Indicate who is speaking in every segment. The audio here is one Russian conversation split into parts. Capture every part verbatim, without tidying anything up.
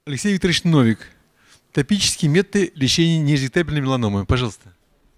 Speaker 1: Алексей Викторович Новик. Топические методы лечения неирритабельной меланомы. Пожалуйста.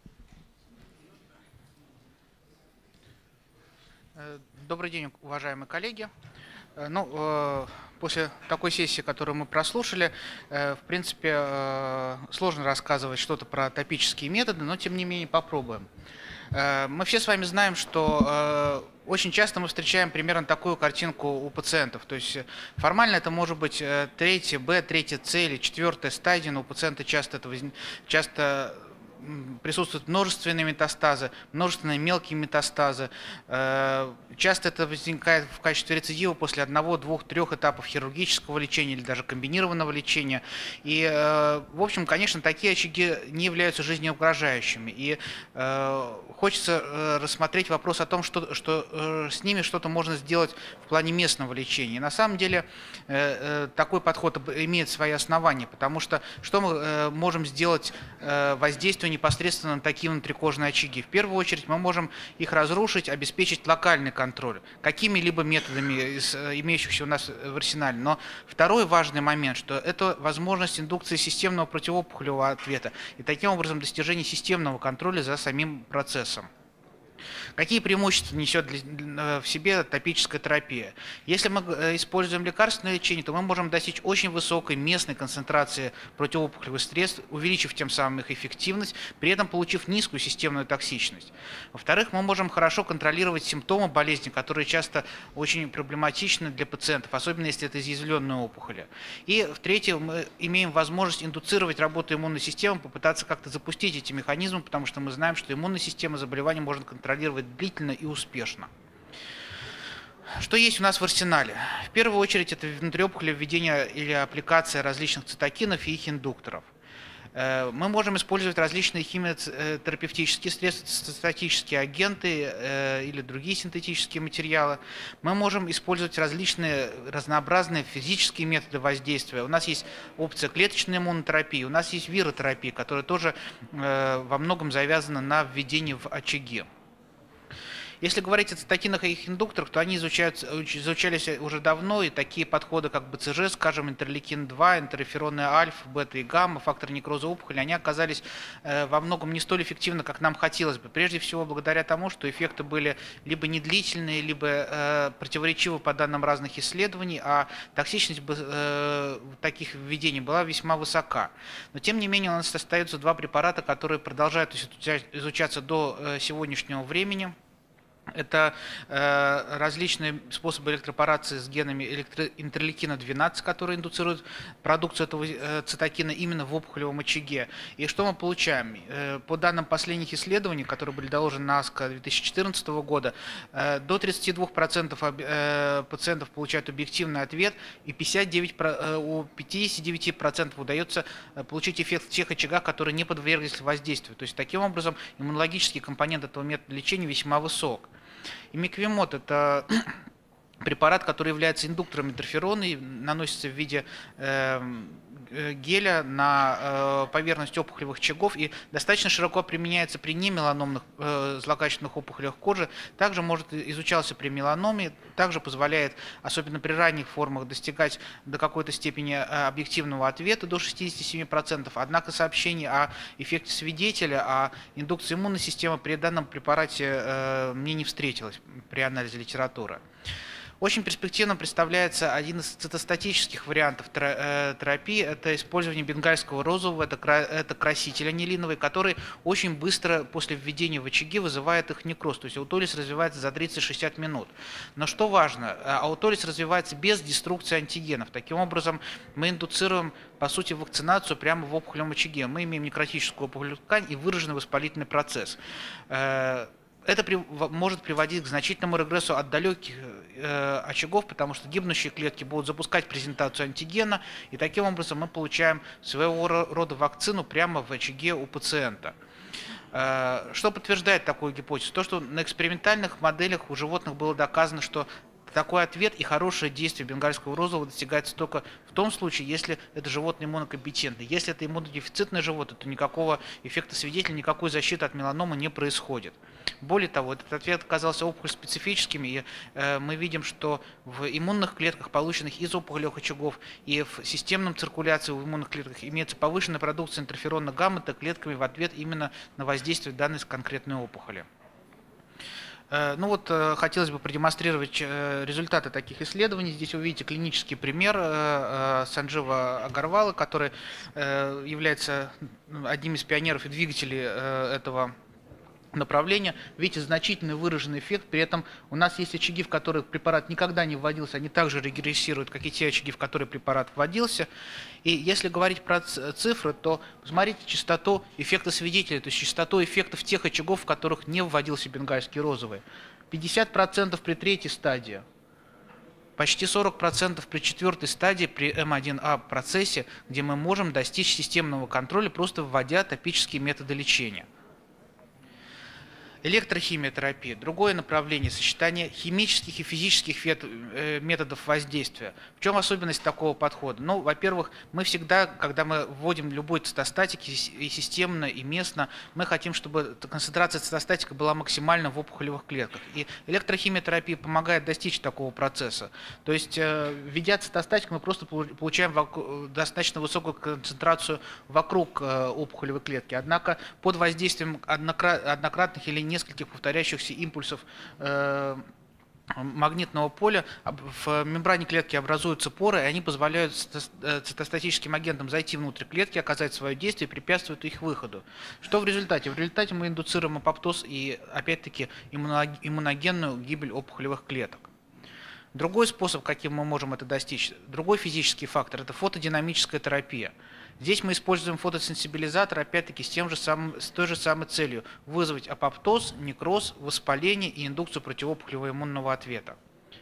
Speaker 2: Добрый день, уважаемые коллеги. Ну, после такой сессии, которую мы прослушали, в принципе, сложно рассказывать что-то про топические методы, но тем не менее попробуем. Мы все с вами знаем, что очень часто мы встречаем примерно такую картинку у пациентов. То есть формально это может быть третья Б, третья С или четвертая стадия, но у пациента часто, это, часто присутствуют множественные метастазы, множественные мелкие метастазы. Часто это возникает в качестве рецидива после одного, двух, трех этапов хирургического лечения или даже комбинированного лечения. И, в общем, конечно, такие очаги не являются жизнеугрожающими. И хочется рассмотреть вопрос о том, что, что с ними что-то можно сделать в плане местного лечения. И на самом деле такой подход имеет свои основания, потому что что мы можем сделать воздействие непосредственно на такие внутрикожные очаги? В первую очередь мы можем их разрушить, обеспечить локальный контроль какими-либо методами из имеющихся у нас в арсенале. Но второй важный момент, что это возможность индукции системного противоопухолевого ответа и таким образом достижение системного контроля за самим процессом. Какие преимущества несет в себе топическая терапия? Если мы используем лекарственное лечение, то мы можем достичь очень высокой местной концентрации противоопухолевых средств, увеличив тем самым их эффективность, при этом получив низкую системную токсичность. Во-вторых, мы можем хорошо контролировать симптомы болезни, которые часто очень проблематичны для пациентов, особенно если это изъязвленные опухоли. И в-третьих, мы имеем возможность индуцировать работу иммунной системы, попытаться как-то запустить эти механизмы, потому что мы знаем, что иммунная система заболевания можно контролировать длительно и успешно. Что есть у нас в арсенале? В первую очередь это внутриопухолевое введение или аппликация различных цитокинов и их индукторов. Мы можем использовать различные химиотерапевтические средства, статические агенты или другие синтетические материалы. Мы можем использовать различные разнообразные физические методы воздействия. У нас есть опция клеточной иммунотерапии, у нас есть виротерапия, которая тоже во многом завязана на введении в очаги. Если говорить о цитокинах и их индукторах, то они изучаются, изучались уже давно, и такие подходы, как БЦЖ, скажем, интерлейкин два, интерфероны альфа, бета и гамма, фактор некроза опухоли, они оказались во многом не столь эффективны, как нам хотелось бы. Прежде всего, благодаря тому, что эффекты были либо недлительные, либо противоречивы по данным разных исследований, а токсичность таких введений была весьма высока. Но, тем не менее, у нас остаются два препарата, которые продолжают изучаться до сегодняшнего времени. Это э, различные способы электропорации с генами электро интерлейкина двенадцать, которые индуцируют продукцию этого э, цитокина именно в опухолевом очаге. И что мы получаем? Э, по данным последних исследований, которые были доложены на АСКО две тысячи четырнадцатого года, э, до тридцати двух процентов э, пациентов получают объективный ответ, и пятьдесят девять, э, у пятидесяти девяти процентов удается получить эффект в тех очагах, которые не подверглись воздействию. То есть, таким образом, иммунологический компонент этого метода лечения весьма высок. Имиквимод – это препарат, который является индуктором интерферона и наносится в виде э, геля на э, поверхность опухолевых очагов и достаточно широко применяется при немеланомных э, злокачественных опухолях кожи. Также может изучался при меланоме, также позволяет, особенно при ранних формах, достигать до какой-то степени объективного ответа до шестидесяти семи процентов. Однако сообщений о эффекте свидетеля, о индукции иммунной системы при данном препарате э, мне не встретилось при анализе литературы. Очень перспективно представляется один из цитостатических вариантов терапии. Это использование бенгальского розового, это краситель анилиновый, который очень быстро после введения в очаги вызывает их некроз. То есть аутолиз развивается за тридцать-шестьдесят минут. Но что важно, аутолиз развивается без деструкции антигенов. Таким образом, мы индуцируем, по сути, вакцинацию прямо в опухолевом очаге. Мы имеем некротическую опухолевую ткань и выраженный воспалительный процесс. Это при, может приводить к значительному регрессу от далеких э, очагов, потому что гибнущие клетки будут запускать презентацию антигена, и таким образом мы получаем своего рода вакцину прямо в очаге у пациента. Э, что подтверждает такую гипотезу? То, что на экспериментальных моделях у животных было доказано, что такой ответ и хорошее действие бенгальского розового достигается только в том случае, если это животное иммунокомпетентное. Если это иммунодефицитное животное, то никакого эффекта свидетеля, никакой защиты от меланомы не происходит. Более того, этот ответ оказался опухоль специфическим, и э, мы видим, что в иммунных клетках, полученных из опухолевых очагов, и в системном циркуляции в иммунных клетках имеется повышенная продукция интерферона гамма-Т клетками в ответ именно на воздействие данной конкретной опухоли. Ну вот, хотелось бы продемонстрировать результаты таких исследований. Здесь вы видите клинический пример Санджива Агарвала, который является одним из пионеров и двигателей этого направления. Видите, значительный выраженный эффект. При этом у нас есть очаги, в которых препарат никогда не вводился, они также регрессируют, как и те очаги, в которые препарат вводился. И если говорить про цифры, то посмотрите частоту эффекта свидетеля, то есть частоту эффектов тех очагов, в которых не вводился бенгальский розовый. пятьдесят процентов при третьей стадии, почти сорок процентов при четвертой стадии, при эм один а процессе, где мы можем достичь системного контроля, просто вводя топические методы лечения. Электрохимиотерапия – другое направление, сочетание химических и физических методов воздействия. В чем особенность такого подхода? Ну, во-первых, мы всегда, когда мы вводим любой цитостатик, и системно, и местно, мы хотим, чтобы концентрация цитостатика была максимальна в опухолевых клетках. И электрохимиотерапия помогает достичь такого процесса. То есть, введя цитостатик, мы просто получаем достаточно высокую концентрацию вокруг опухолевой клетки. Однако под воздействием однократных или нескольких повторяющихся импульсов э, магнитного поля в мембране клетки образуются поры, и они позволяют цитостатическим агентам зайти внутрь клетки, оказать свое действие и препятствуют их выходу. Что в результате? В результате мы индуцируем апоптоз и, опять-таки, иммуногенную гибель опухолевых клеток. Другой способ, каким мы можем это достичь, другой физический фактор – это фотодинамическая терапия. Здесь мы используем фотосенсибилизатор, опять-таки, с, тем же самым, с той же самой целью – вызвать апоптоз, некроз, воспаление и индукцию противоопухолевого иммунного ответа.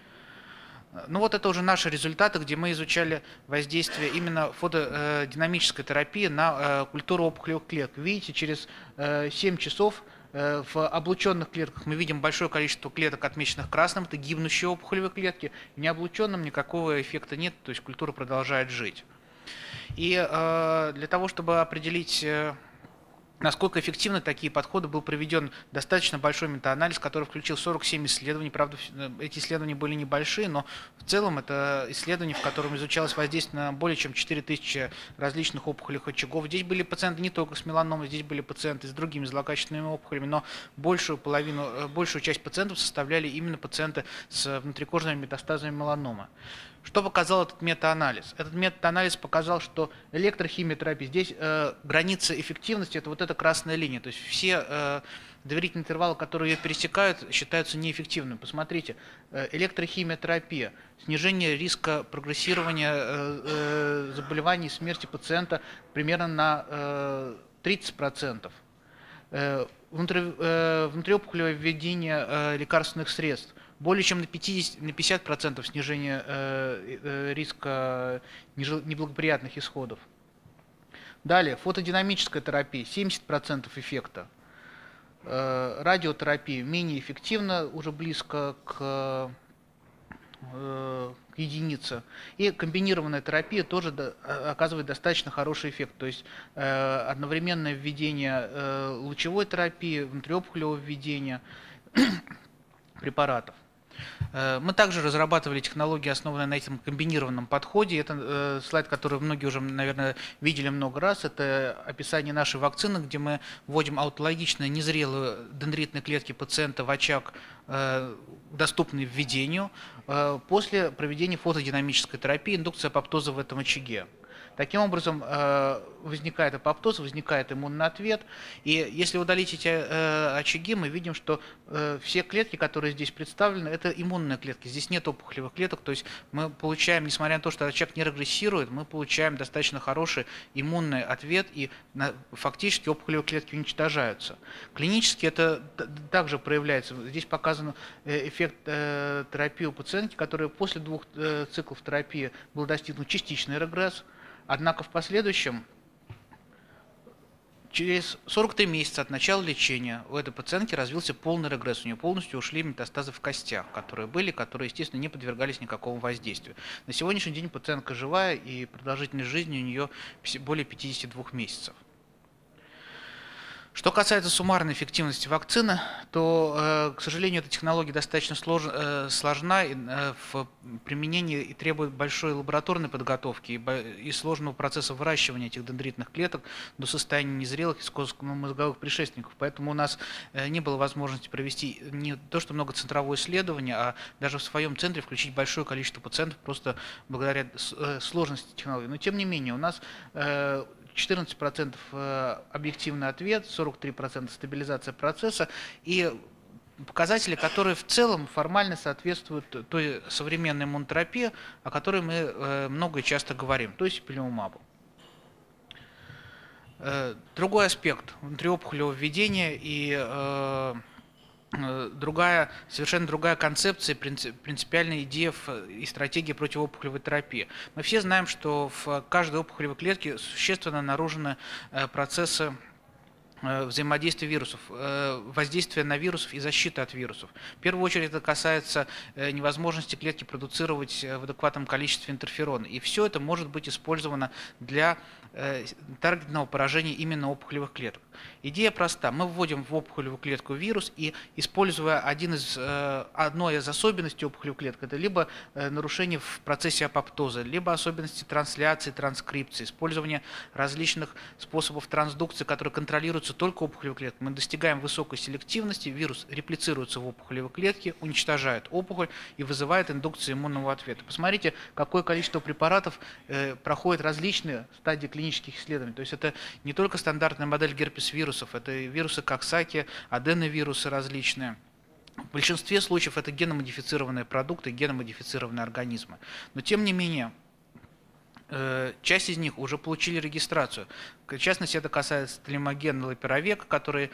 Speaker 2: Ну вот это уже наши результаты, где мы изучали воздействие именно фотодинамической терапии на культуру опухолевых клеток. Видите, через семь часов в облученных клетках мы видим большое количество клеток, отмеченных красным, это гибнущие опухолевые клетки. В необлученном никакого эффекта нет, то есть культура продолжает жить. И э, для того, чтобы определить, э, насколько эффективны такие подходы, был проведен достаточно большой метаанализ, который включил сорок семь исследований. Правда, эти исследования были небольшие, но в целом это исследование, в котором изучалось воздействие на более чем четыре тысячи различных опухолевых очагов. Здесь были пациенты не только с меланомой, здесь были пациенты с другими злокачественными опухолями, но большую половину, большую часть пациентов составляли именно пациенты с внутрикожными метастазами меланомы. Что показал этот метаанализ? Этот метаанализ показал, что электрохимиотерапия, здесь э, граница эффективности – это вот эта красная линия. То есть все э, доверительные интервалы, которые ее пересекают, считаются неэффективными. Посмотрите, э, электрохимиотерапия, снижение риска прогрессирования э, э, заболеваний и смерти пациента примерно на э, тридцать процентов. Э, внутри, э, внутриопухолевое введение э, лекарственных средств. Более чем на пятьдесят процентов снижение э, э, риска неблагоприятных исходов. Далее, фотодинамическая терапия, семьдесят процентов эффекта. Э, радиотерапия менее эффективна, уже близко к, э, к единице. И комбинированная терапия тоже до, оказывает достаточно хороший эффект. То есть э, одновременное введение э, лучевой терапии, внутриопухолевого введения препаратов. Мы также разрабатывали технологии, основанные на этом комбинированном подходе. Это э, слайд, который многие уже, наверное, видели много раз. Это описание нашей вакцины, где мы вводим аутологичные незрелые дендритные клетки пациента в очаг, э, доступный введению, э, после проведения фотодинамической терапии, индукция апоптоза в этом очаге. Таким образом, возникает апоптоз, возникает иммунный ответ. И если удалить эти очаги, мы видим, что все клетки, которые здесь представлены, это иммунные клетки. Здесь нет опухолевых клеток. То есть мы получаем, несмотря на то, что очаг не регрессирует, мы получаем достаточно хороший иммунный ответ, и фактически опухолевые клетки уничтожаются. Клинически это также проявляется. Здесь показан эффект терапии у пациентки, которая после двух циклов терапии был достигнут частичный регресс. Однако в последующем Через сорок три месяца от начала лечения у этой пациентки развился полный регресс. У нее полностью ушли метастазы в костях, которые были, которые, естественно, не подвергались никакому воздействию. На сегодняшний день пациентка живая, и продолжительность жизни у нее более пятидесяти двух месяцев. Что касается суммарной эффективности вакцины, то, к сожалению, эта технология достаточно сложна в применении и требует большой лабораторной подготовки и сложного процесса выращивания этих дендритных клеток до состояния незрелых костно-мозговых предшественников. Поэтому у нас не было возможности провести не то что многоцентровое исследование, а даже в своем центре включить большое количество пациентов просто благодаря сложности технологии. Но тем не менее, у нас четырнадцать процентов объективный ответ, сорок три процента стабилизация процесса и показатели, которые в целом формально соответствуют той современной иммунотерапии, о которой мы много и часто говорим, то есть ипилимумабу. Другой аспект внутриопухолевого введения и другая, совершенно другая концепция, принципиальная идея и стратегия противоопухолевой терапии. Мы все знаем, что в каждой опухолевой клетке существенно нарушены процессы взаимодействия вирусов, воздействия на вирусов и защиты от вирусов. В первую очередь это касается невозможности клетки продуцировать в адекватном количестве интерферон. И все это может быть использовано для таргетного поражения именно опухолевых клеток. Идея проста. Мы вводим в опухолевую клетку вирус и, используя один из, одной из особенностей опухолевой клетки, это либо нарушение в процессе апоптоза, либо особенности трансляции, транскрипции, использование различных способов трансдукции, которые контролируются только опухолевой клеткой. Мы достигаем высокой селективности, вирус реплицируется в опухолевой клетке, уничтожает опухоль и вызывает индукцию иммунного ответа. Посмотрите, какое количество препаратов проходит различные стадии клинических исследований. То есть это не только стандартная модель герпес-вирусов, это вирусы Коксаки, аденовирусы различные. В большинстве случаев это геномодифицированные продукты, геномодифицированные организмы. Но тем не менее, часть из них уже получили регистрацию. В частности, это касается телемоген лапировек, который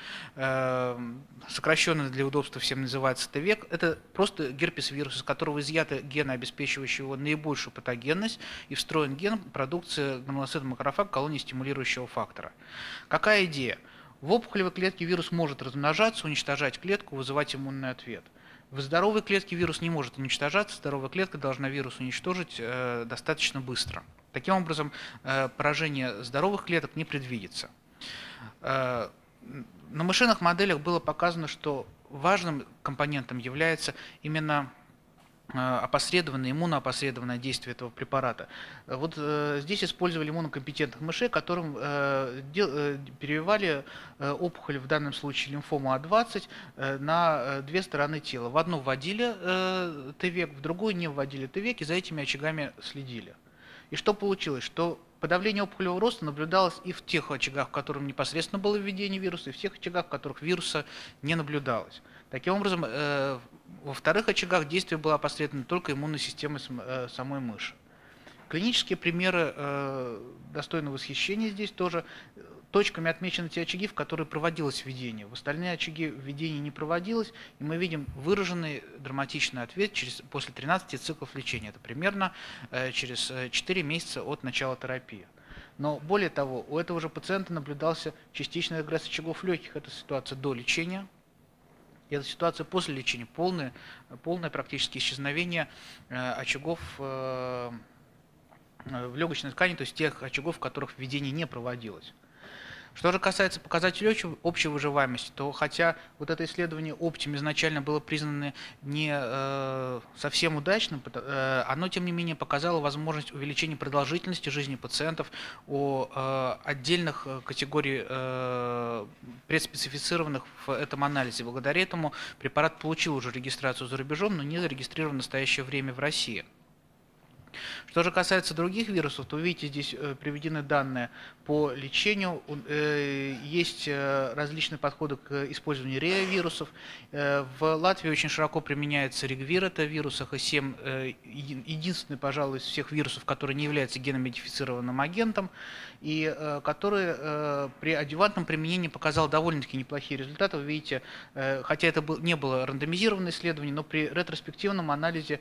Speaker 2: сокращенно для удобства всем называется ТВЕК. Это просто герпес-вирус, из которого изъяты гены, обеспечивающие его наибольшую патогенность, и встроен ген продукции гранулоцитного макрофага колонии стимулирующего фактора. Какая идея? В опухолевой клетке вирус может размножаться, уничтожать клетку, вызывать иммунный ответ. В здоровой клетке вирус не может уничтожаться, здоровая клетка должна вирус уничтожить э, достаточно быстро. Таким образом, э, поражение здоровых клеток не предвидится. Э, на мышиных моделях было показано, что важным компонентом является именно опосредованное, иммуноопосредованное действие этого препарата. Вот э, здесь использовали иммунокомпетентных мышей, которым э, дел, э, перевивали э, опухоль, в данном случае лимфому А двадцать, э, на э, две стороны тела. В одну вводили э, ТВЕК, в другую не вводили ТВЕК, и за этими очагами следили. И что получилось? Что подавление опухолевого роста наблюдалось и в тех очагах, в которых непосредственно было введение вируса, и в тех очагах, в которых вируса не наблюдалось. Таким образом, э, во вторых очагах действие было опосредовано только иммунной системой э, самой мыши. Клинические примеры э, достойны восхищения здесь тоже. Точками отмечены те очаги, в которые проводилось введение. В остальные очаги введение не проводилось, и мы видим выраженный драматичный ответ через, после тринадцати циклов лечения. Это примерно э, через четыре месяца от начала терапии. Но более того, у этого же пациента наблюдался частичный регресс очагов легких. Это ситуация до лечения. И это ситуация после лечения. Полное, полное практически исчезновение э, очагов э, в легочной ткани, то есть тех очагов, в которых введение не проводилось. Что же касается показателей общей выживаемости, то хотя вот это исследование Optim изначально было признано не э, совсем удачным, э, оно тем не менее показало возможность увеличения продолжительности жизни пациентов у э, отдельных категорий э, предспецифицированных в этом анализе. Благодаря этому препарат получил уже регистрацию за рубежом, но не зарегистрирован в настоящее время в России. Что же касается других вирусов, то вы видите, здесь приведены данные по лечению. Есть различные подходы к использованию реавирусов. В Латвии очень широко применяется регвир, это вирус эй эйч семь, единственный, пожалуй, из всех вирусов, который не является геномодифицированным агентом, и который при адъювантном применении показал довольно-таки неплохие результаты. Вы видите, хотя это не было рандомизированное исследование, но при ретроспективном анализе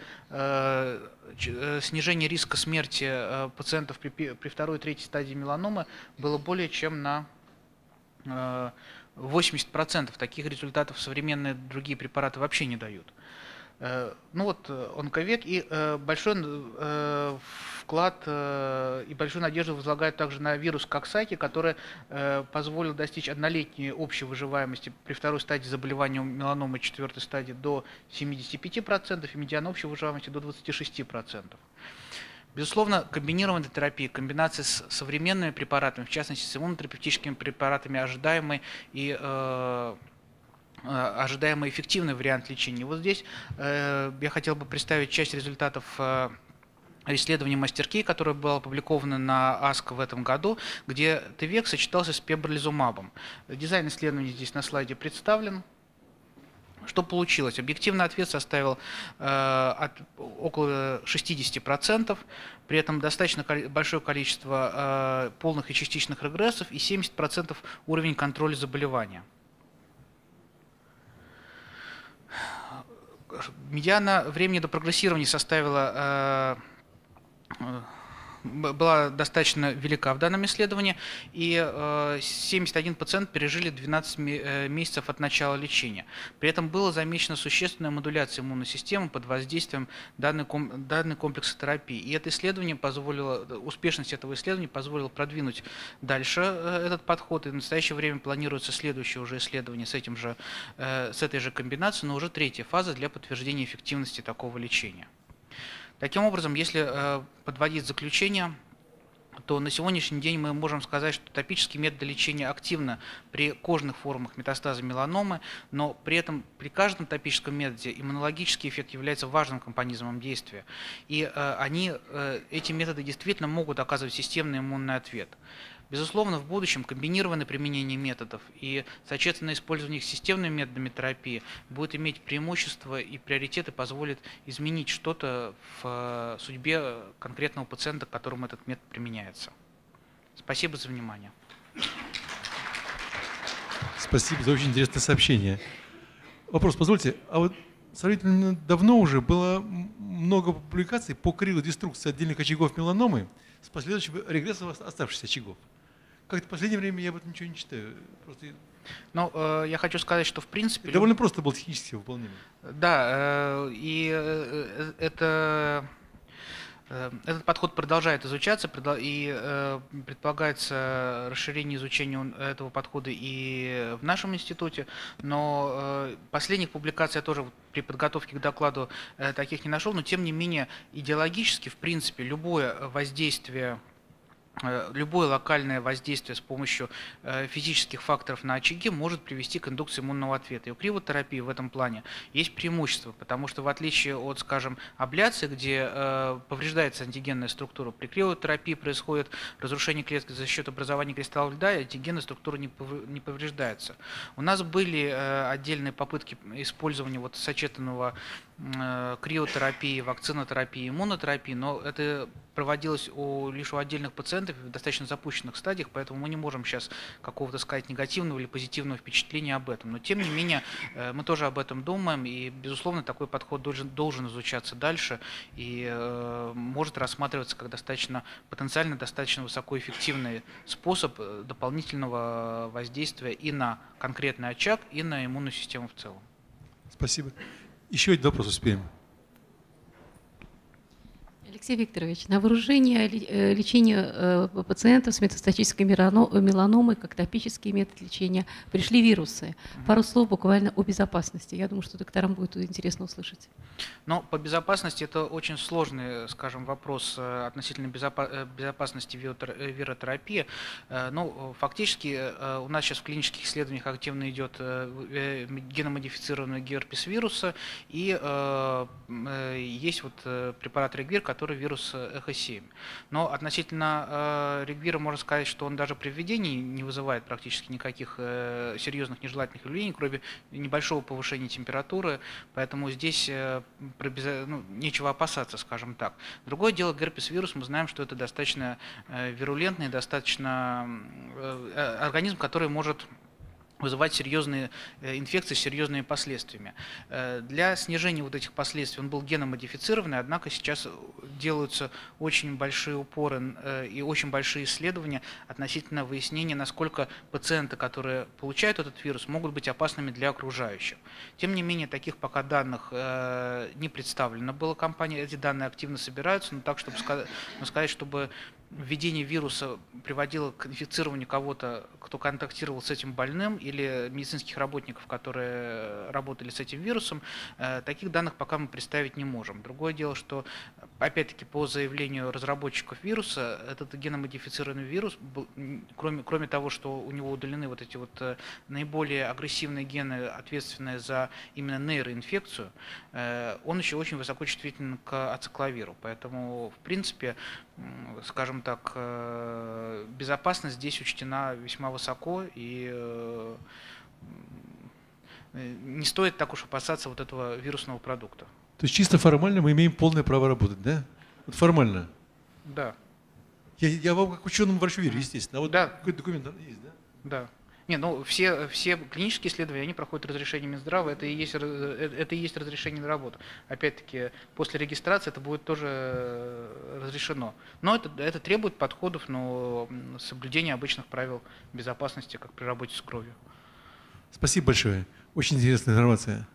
Speaker 2: снижение риска смерти пациентов при, при второй и третьей стадии меланомы было более чем на восемьдесят процентов таких результатов современные другие препараты вообще не дают. Ну вот онковед и большой вклад и большую надежду возлагают также на вирус Коксаки, который позволил достичь однолетней общей выживаемости при второй стадии заболевания меланомы, четвертой стадии до семидесяти пяти процентов и медиана общей выживаемости до двадцати шести процентов. Безусловно, комбинированная терапия, комбинация с современными препаратами, в частности с иммунотерапевтическими препаратами, ожидаемый и э, ожидаемый эффективный вариант лечения. Вот здесь э, я хотел бы представить часть результатов э, исследования Мастеркей, которое было опубликовано на АСКО в этом году, где ТВЕК сочетался с пембролизумабом. Дизайн исследования здесь на слайде представлен. Что получилось? Объективный ответ составил э, от, около шестидесяти процентов, при этом достаточно большое количество э, полных и частичных регрессов и семьдесят процентов уровень контроля заболевания. Медиана времени до прогрессирования составила, э, была достаточно велика в данном исследовании, и э, семьдесят один процент пережили двенадцать месяцев от начала лечения. При этом была замечена существенная модуляция иммунной системы под воздействием данной, данной комплекса терапии. И это исследование позволило, успешность этого исследования позволила продвинуть дальше этот подход, и в настоящее время планируется следующее уже исследование с, этим же, э, с этой же комбинацией, но уже третья фаза для подтверждения эффективности такого лечения. Таким образом, если э, подводить заключение, то на сегодняшний день мы можем сказать, что топические методы лечения активны при кожных формах метастаза меланомы, но при этом при каждом топическом методе иммунологический эффект является важным компонентом действия. И э, они, э, эти методы действительно могут оказывать системный иммунный ответ. Безусловно, в будущем комбинированное применение методов и сочетанное использование их системными методами терапии будет иметь преимущество и приоритеты, позволит изменить что-то в судьбе конкретного пациента, к которому этот метод применяется. Спасибо за внимание.
Speaker 1: Спасибо за очень интересное сообщение. Вопрос, позвольте, а вот сравнительно давно уже было много публикаций по крилодеструкции отдельных очагов меланомы с последующим регрессом оставшихся очагов. Как-то в последнее время я об этом ничего не читаю. Просто...
Speaker 2: Ну, э, я хочу сказать, что в принципе...
Speaker 1: Это довольно просто было технически выполнимо.
Speaker 2: Да, э, и э, это... Этот подход продолжает изучаться, и предполагается расширение изучения этого подхода и в нашем институте, но последних публикаций я тоже при подготовке к докладу таких не нашел, но тем не менее идеологически, в принципе, любое воздействие, любое локальное воздействие с помощью физических факторов на очаги может привести к индукции иммунного ответа. И у криотерапии в этом плане есть преимущество, потому что в отличие от, скажем, абляции, где повреждается антигенная структура, при криотерапии происходит разрушение клетки за счет образования кристаллов льда, и антигенная структура не повреждается. У нас были отдельные попытки использования вот сочетанного криотерапии, вакцинотерапии, иммунотерапии, но это проводилось у, лишь у отдельных пациентов в достаточно запущенных стадиях, поэтому мы не можем сейчас какого-то сказать негативного или позитивного впечатления об этом. Но тем не менее мы тоже об этом думаем, и безусловно такой подход должен, должен изучаться дальше и э, может рассматриваться как достаточно потенциально достаточно высокоэффективный способ дополнительного воздействия и на конкретный очаг, и на иммунную систему в целом.
Speaker 1: Спасибо. Еще один вопрос успеем.
Speaker 3: Алексей Викторович, на вооружение лечения пациентов с метастатической меланомой, как топический метод лечения, пришли вирусы. Пару слов буквально о безопасности. Я думаю, что докторам будет интересно услышать.
Speaker 2: Но по безопасности это очень сложный, скажем, вопрос относительно безопасности виротерапии. Ну, фактически у нас сейчас в клинических исследованиях активно идет геномодифицированный герпес вируса, и есть вот препарат Регвир, который вирус эхо семь. Но относительно э, Регвира можно сказать, что он даже при введении не вызывает практически никаких э, серьезных нежелательных явлений, кроме небольшого повышения температуры, поэтому здесь э, ну, нечего опасаться, скажем так. Другое дело, герпес-вирус, мы знаем, что это достаточно э, вирулентный, достаточно э, организм, который может вызывать серьезные инфекции с серьезными последствиями. Для снижения вот этих последствий он был геномодифицированный, однако сейчас делаются очень большие упоры и очень большие исследования относительно выяснения, насколько пациенты, которые получают этот вирус, могут быть опасными для окружающих. Тем не менее, таких пока данных не представлено было компанией, эти данные активно собираются, но так, чтобы сказать, чтобы введение вируса приводило к инфицированию кого-то, кто контактировал с этим больным, или медицинских работников, которые работали с этим вирусом, таких данных пока мы представить не можем. Другое дело, что, опять-таки, по заявлению разработчиков вируса, этот геномодифицированный вирус, кроме, кроме того, что у него удалены вот эти вот наиболее агрессивные гены, ответственные за именно нейроинфекцию, он еще очень высокочувствителен к ацикловиру. Поэтому, в принципе, скажем так, безопасность здесь учтена весьма высоко, и не стоит так уж опасаться вот этого вирусного продукта.
Speaker 1: То есть чисто формально мы имеем полное право работать, да? Вот формально.
Speaker 2: Да.
Speaker 1: Я, я вам как ученому врачу верю, естественно. А вот
Speaker 2: да.
Speaker 1: какой документ есть, да?
Speaker 2: Да. Не, ну все, все клинические исследования, они проходят разрешение Минздрава, это и есть, это и есть разрешение на работу. Опять-таки, после регистрации это будет тоже разрешено. Но это, это требует подходов, но соблюдения обычных правил безопасности, как при работе с кровью.
Speaker 1: Спасибо большое. Очень интересная информация.